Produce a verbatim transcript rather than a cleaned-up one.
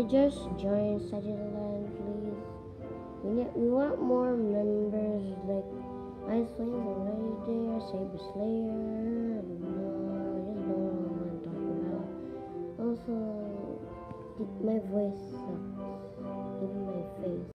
just join Sagittarius, please. We need, we want more members like Ice Flame, already there, Saber Slayer. No, I just don't know what I'm talking about. Also, my voice sucks. Even my face.